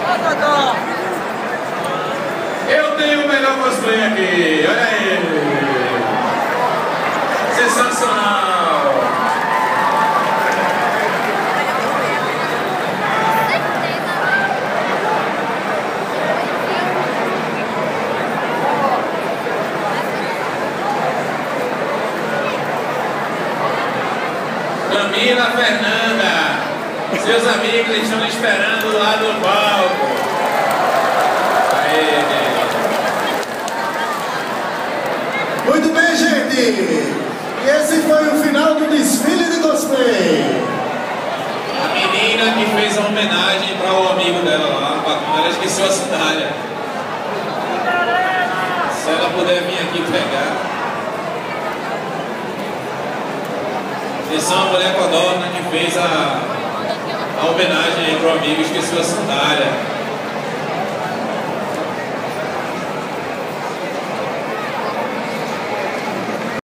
Eu tenho o melhor cosplay aqui, olha aí. Sensacional. Camila, Fernanda, seus amigos estão esperando lá no palco. Aê. Muito bem, gente. E esse foi o final do desfile de cosplay. A menina que fez a homenagem para o amigo dela lá, ela esqueceu a sandália. Se ela puder vir aqui pegar. Atenção, a mulher codorna que fez a homenagem para o amigo, esqueceu a sandália.